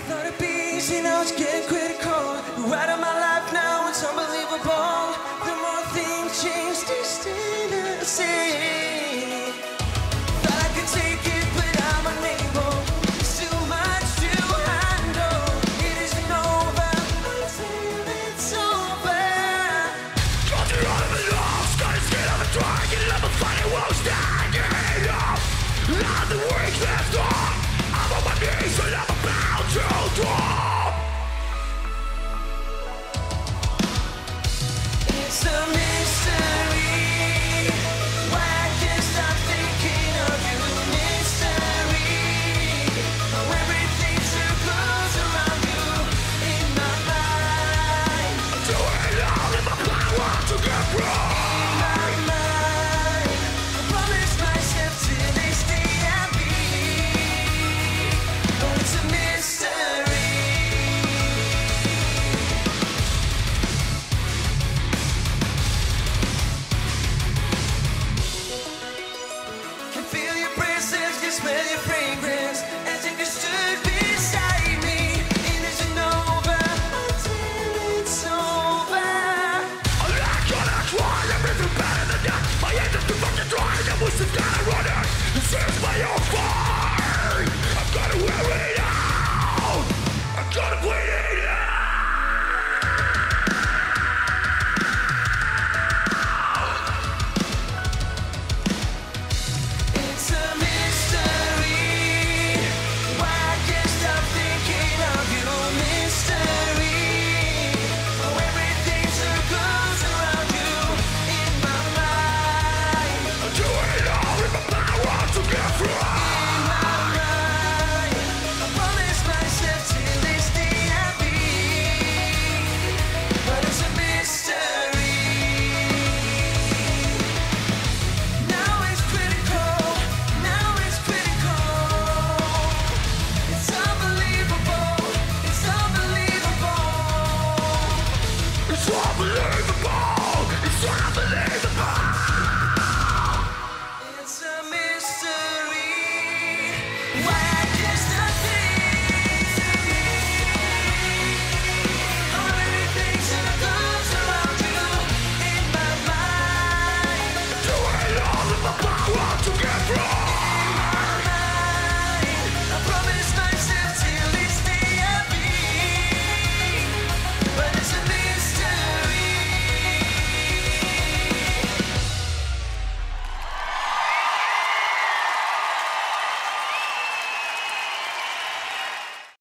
Thought it'd be easy, now it's getting critical. You're out of my life now, it's unbelievable. The more things change, they stay the same. Thought I could take it, but I'm unable. It's too much to handle. It isn't over until it's over. Got you out of the lost, got a skin of a dragon, never fighting while standing up. Not the weak left on. I'm on my knees and I'm about to drop. It's a mystery. Why I can't stop thinking of you. Mystery. How everything circles around you in my mind. Do it all in my power to get right. In my mind. I promise myself till they stay happy. Oh, it's a mystery. Can feel your presence, can smell your fragrance, as if you stood beside me. It isn't over until it's over. I'm not gonna try to make it better than that. My end is too fucking dry, the voice is kinda running. This is my own fault.